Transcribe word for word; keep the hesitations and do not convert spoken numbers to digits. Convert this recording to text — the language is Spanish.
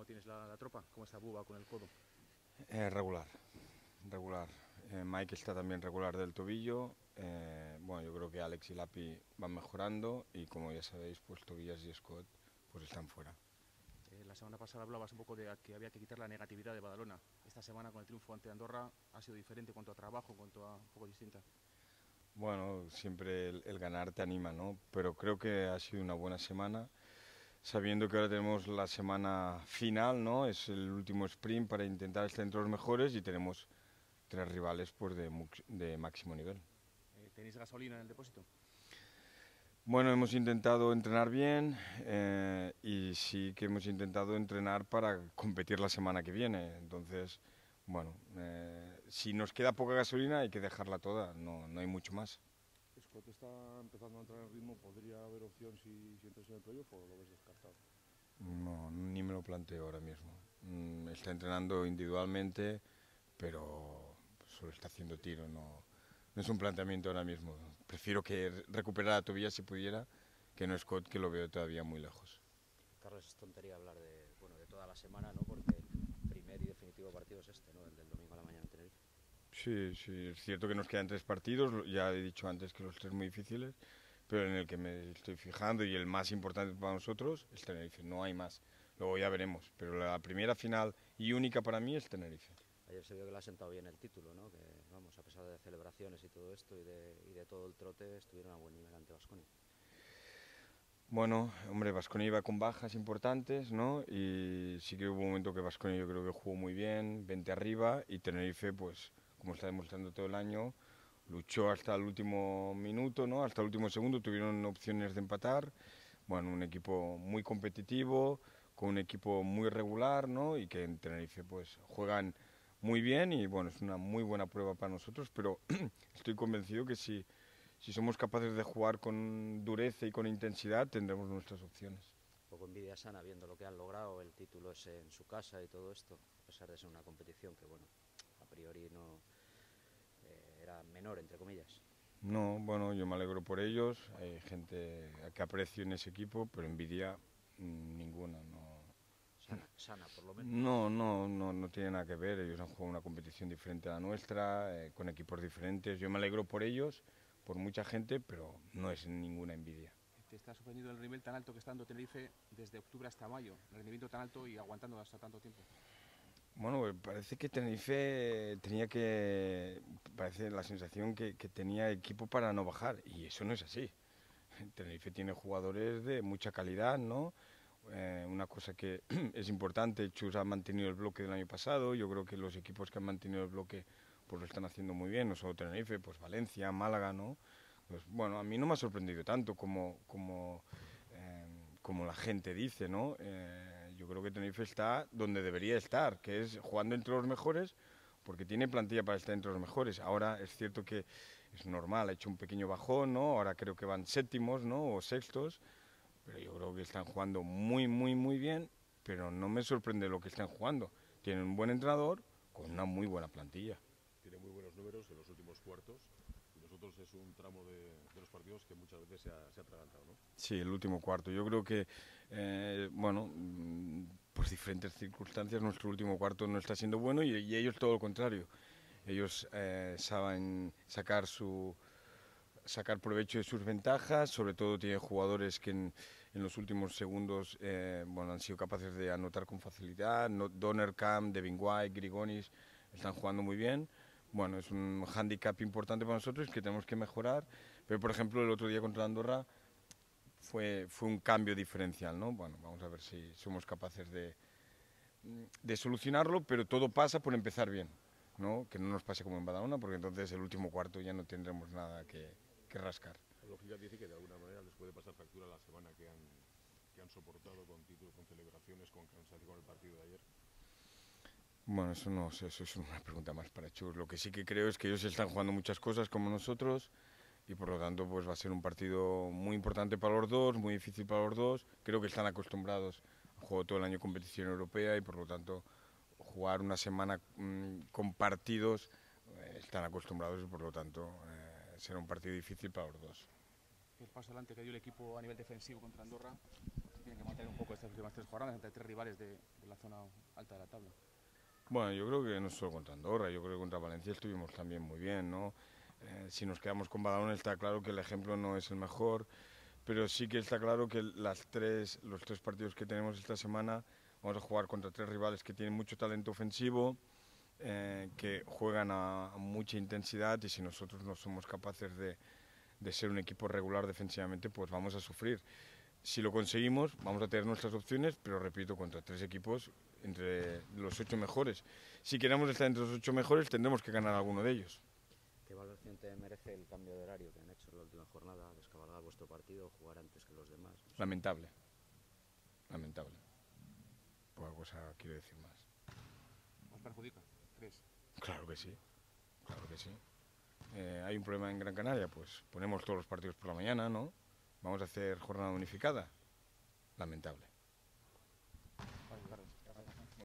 tienes la, la tropa? ¿Cómo está Buba con el codo? Eh, regular, regular. Eh, Mike está también regular del tobillo. Eh, bueno, yo creo que Alex y Lapi van mejorando y como ya sabéis, pues Tobias y Scott pues están fuera. Eh, la semana pasada hablabas un poco de que había que quitar la negatividad de Badalona. Esta semana con el triunfo ante Andorra ha sido diferente en cuanto a trabajo, en cuanto a un poco distinta. Bueno, siempre el, el ganar te anima, ¿no? Pero creo que ha sido una buena semana, sabiendo que ahora tenemos la semana final, ¿no? Es el último sprint para intentar estar entre los mejores y tenemos tres rivales pues de, mux- de máximo nivel. Eh, ¿Tenéis gasolina en el depósito? Bueno, hemos intentado entrenar bien eh, y sí que hemos intentado entrenar para competir la semana que viene. Entonces, bueno, eh, si nos queda poca gasolina hay que dejarla toda, no, no hay mucho más. Scott está empezando a entrar en ritmo. ¿Podría haber opción si, si entras en el playoff o lo ves descartado? No, ni me lo planteo ahora mismo. Mm, está entrenando individualmente, pero solo está haciendo tiro, no, no es un planteamiento ahora mismo. Prefiero que recuperara a Tobias si pudiera, que no Scott, que lo veo todavía muy lejos. Carlos, es tontería hablar de, bueno, de toda la semana, ¿no? Porque el primer y definitivo partido es este, ¿no? El del domingo a la mañana en Tenerife. Sí, sí, es cierto que nos quedan tres partidos, lo- ya he dicho antes que los tres muy difíciles, pero en el que me estoy fijando y el más importante para nosotros es Tenerife, no hay más. Luego ya veremos, pero la primera final y única para mí es Tenerife. Ayer se vio que le ha sentado bien el título, ¿no? Que, vamos, a pesar de celebraciones y todo esto y de, y de todo el trote, estuvieron a buen nivel ante Baskonia. Bueno, hombre, Baskonia iba con bajas importantes, ¿no? Y sí que hubo un momento que Baskonia yo creo que jugó muy bien, veinte arriba, y Tenerife, pues, como está demostrando todo el año, luchó hasta el último minuto, ¿no? Hasta el último segundo, tuvieron opciones de empatar. Bueno, un equipo muy competitivo, con un equipo muy regular, ¿no? Y que en Tenerife, pues, juegan muy bien y, bueno, es una muy buena prueba para nosotros, pero estoy convencido que si si somos capaces de jugar con dureza y con intensidad, tendremos nuestras opciones. Un poco envidia sana viendo lo que han logrado, el título ese en su casa y todo esto, a pesar de ser una competición que, bueno, a priori no eh, era menor, entre comillas. No, bueno, yo me alegro por ellos. Hay gente que aprecio en ese equipo, pero envidia mm, ninguna. No, Sana, sana por lo menos. no, no, no, no tiene nada que ver. Ellos han jugado una competición diferente a la nuestra, eh, con equipos diferentes. Yo me alegro por ellos, por mucha gente, pero no es ninguna envidia. ¿Te está sorprendiendo el nivel tan alto que está dando Tenerife desde octubre hasta mayo? El rendimiento tan alto y aguantando hasta tanto tiempo. Bueno, eh, parece que Tenerife tenía que, parece la sensación que, que tenía equipo para no bajar, y eso no es así. Tenerife tiene jugadores de mucha calidad, ¿no? Eh, una cosa que es importante, Chus ha mantenido el bloque del año pasado, yo creo que los equipos que han mantenido el bloque pues lo están haciendo muy bien, no solo Tenerife, pues Valencia, Málaga, ¿no? Pues bueno, a mí no me ha sorprendido tanto como, como, eh, como la gente dice, ¿no? Eh, yo creo que Tenerife está donde debería estar, que es jugando entre los mejores, porque tiene plantilla para estar entre los mejores. Ahora es cierto que es normal, ha hecho un pequeño bajón, ¿no? Ahora creo que van séptimos, ¿no? O sextos, pero yo creo que están jugando muy, muy, muy bien, pero no me sorprende lo que están jugando. Tienen un buen entrenador con una muy buena plantilla. Tiene muy buenos números en los últimos cuartos y nosotros es un tramo de, de los partidos que muchas veces se ha, se ha atragantado, ¿no? Sí, el último cuarto. Yo creo que, eh, bueno, mm, por diferentes circunstancias nuestro último cuarto no está siendo bueno y, y ellos todo lo contrario. Ellos eh, saben sacar su sacar provecho de sus ventajas, sobre todo tienen jugadores que en, en los últimos segundos eh, bueno, han sido capaces de anotar con facilidad. No, Donnerkamp, Devin White, Grigonis están jugando muy bien. Bueno, es un hándicap importante para nosotros que tenemos que mejorar, pero por ejemplo el otro día contra Andorra fue, fue un cambio diferencial, ¿no? Bueno, vamos a ver si somos capaces de, de solucionarlo, pero todo pasa por empezar bien, ¿no? Que no nos pase como en Badalona, porque entonces el último cuarto ya no tendremos nada que, que rascar. La lógica dice que de alguna manera les puede pasar factura la semana que han, que han soportado con títulos, con celebraciones, con cansancio con el partido de ayer. Bueno, eso no sé, eso es una pregunta más para Chus. Lo que sí que creo es que ellos están jugando muchas cosas como nosotros y por lo tanto pues va a ser un partido muy importante para los dos, muy difícil para los dos. Creo que están acostumbrados a jugar todo el año competición europea y por lo tanto jugar una semana mmm, con partidos eh, están acostumbrados y por lo tanto eh, será un partido difícil para los dos. El paso adelante que dio el equipo a nivel defensivo contra Andorra. tienen que mantener un poco estas últimas tres jornadas ante tres rivales de, de la zona alta de la tabla? Bueno, yo creo que no solo contra Andorra, yo creo que contra Valencia estuvimos también muy bien, ¿no? Eh, si nos quedamos con Badalona está claro que el ejemplo no es el mejor, pero sí que está claro que las tres, los tres partidos que tenemos esta semana vamos a jugar contra tres rivales que tienen mucho talento ofensivo, eh, que juegan a, a mucha intensidad, y si nosotros no somos capaces de, de ser un equipo regular defensivamente, pues vamos a sufrir. Si lo conseguimos, vamos a tener nuestras opciones, pero repito, contra tres equipos entre los ocho mejores. Si queremos estar entre los ocho mejores, tendremos que ganar alguno de ellos. ¿Qué valoración te merece el cambio de horario que han hecho en la última jornada, descabalgar vuestro partido, jugar antes que los demás? No sé. Lamentable. Lamentable. Poca cosa quiero decir más. ¿Os perjudica? ¿Crees? Claro que sí. Claro que sí. Eh, ¿Hay un problema en Gran Canaria? Pues ponemos todos los partidos por la mañana, ¿no? Vamos a hacer jornada unificada. Lamentable.